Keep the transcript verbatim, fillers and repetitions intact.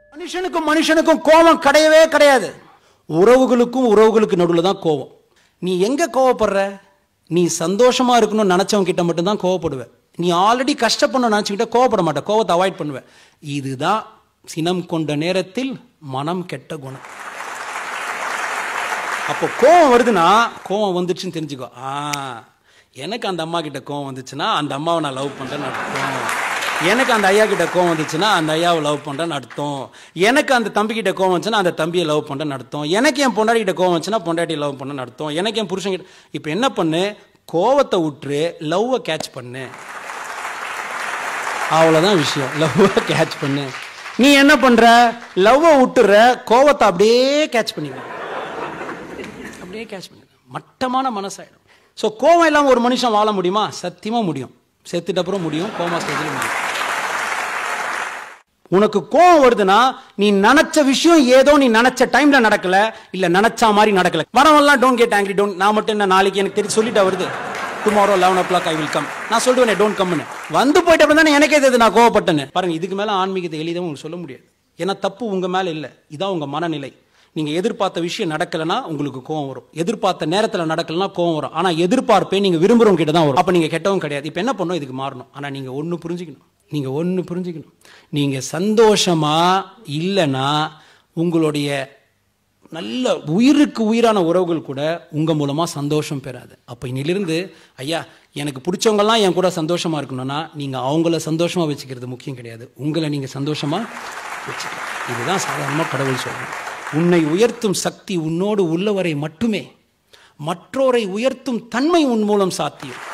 மனுஷனுக்கும் மனுஷனுக்கும் கோபம் கிடையவே கிடையாது. உறவுகளுக்கும் உறவுகளுக்கு நடுவில் தான் கோபம். நீ எங்க கோவப்படுற? நீ சந்தோஷமா இருக்கணும்னு நினைச்சவங்க கிட்ட மட்டும்தான் கோவப்படுவ. நீ ஆல்ரெடி கஷ்டப்படணும்னு நினைச்சுக்கிட்ட கோவப்பட மாட்டேன், கோவத்தை அவாய்ட் பண்ணுவேன். இதுதான் சினம் கொண்ட நேரத்தில் மனம் கெட்ட குணம். அப்போ கோவம் வருதுன்னா கோவம் வந்துச்சுன்னு தெரிஞ்சுக்கோ. ஆ எனக்கு அந்த அம்மா கிட்ட கோவம் வந்துச்சுன்னா அந்த அம்மாவை நான் லவ் பண்றேன்னு அர்த்தம். எனக்கு அந்த ஐயா கிட்ட கோவம் வந்துச்சுன்னா அந்த ஐயாவை லவ் பண்றேன்னு அர்த்தம். எனக்கு அந்த தம்பி கிட்ட கோவம் வந்துச்சுன்னா அந்த தம்பியை லவ் பண்றேன்னு அர்த்தம். எனக்கு என் பொண்டாட்டி கிட்ட கோவம் வந்துச்சுன்னா பொண்டாட்டியை லவ் பண்ணேன்னு அர்த்தம். எனக்கு என் புருஷன் கிட்ட. இப்போ என்ன பண்ணு, கோவத்தை விட்டுரு, லவ்வை கேட்ச் பண்ணு. அவ்வளோதான் விஷயம். லவ்வை கேட்ச் பண்ணு. நீ என்ன பண்ற? லவ்வை விட்டுற, கோவத்தை அப்படியே கேட்ச் பண்ணிக்க, அப்படியே கேட்ச் பண்ணிக்க. மட்டமான மனசாயிடும். ஸோ கோவம் இல்லாமல் ஒரு மனுஷன் வாழ முடியுமா? சத்தியமா முடியும். செத்துட்ட அப்புறம் முடியும், கோமா ஸ்டேஜில் முடியும். உனக்கு கோவம் வருதுன்னா நீ நினைச்ச விஷயம் ஏதோ நீ நினைச்ச டைம்ல நடக்கல, இல்ல நினைச்ச மாதிரி நடக்கல. வரவெல்லாம் டோன்ட் கெட் ஆங்கிரி. டோன்ட் நான் மட்டும் என்ன நாளைக்கு எனக்கு தெரிஞ்சு சொல்லிட்டா வருது, tomorrow eleven o'clock I will come. நான் சொல்லுவேன் டோன்ட் கம்னு. வந்து போயிட்டு அப்புறம் தானே எனக்கே தெரியுது நான் கோவப்பட்டேன்னு. பாருங்க, இதுக்கு மேல ஆன்மீகத்தை எளிதாக உங்களுக்கு சொல்ல முடியாது. ஏன்னா தப்பு உங்க மேல இல்லை, இதான் உங்க மனநிலை. நீங்க எதிர்பார்த்த விஷயம் நடக்கலன்னா உங்களுக்கு கோவம் வரும். எதிர்பார்த்த நேரத்துல நடக்கலன்னா கோவம் வரும். ஆனா எதிர்பார்ப்பே நீங்க விரும்புறவங்க கிட்ட தான் வரும். அப்ப நீங்க கெட்டவும் கிடையாது. இப்ப என்ன பண்ணும், இதுக்கு மாறணும். ஆனா நீங்க ஒண்ணு புரிஞ்சுக்கணும். நீங்க ஒண்ணு புரிஞ்சுக்கணும். நீங்க சந்தோஷமா இல்லைன்னா உங்களுடைய நல்ல உயிருக்கு உயிரான உறவுகள் கூட உங்க மூலமா சந்தோஷம் பெறாது. அப்ப இன்னிலிருந்து ஐயா எனக்கு பிடிச்சவங்கலாம் என் கூட சந்தோஷமா இருக்கணும்னா நீங்க அவங்கள சந்தோஷமா வச்சுக்கிறது முக்கியம் கிடையாது, உங்களை நீங்க சந்தோஷமா வச்சுக்கணும். இதுதான் சாதாரணமா கடவுள் சொல்றேன். உன்னை உயர்த்தும் சக்தி உன்னோடு உள்ளவரை மட்டுமே. மற்றோரை உயர்த்தும் தன்மை உன் மூலம் சாத்தியம்.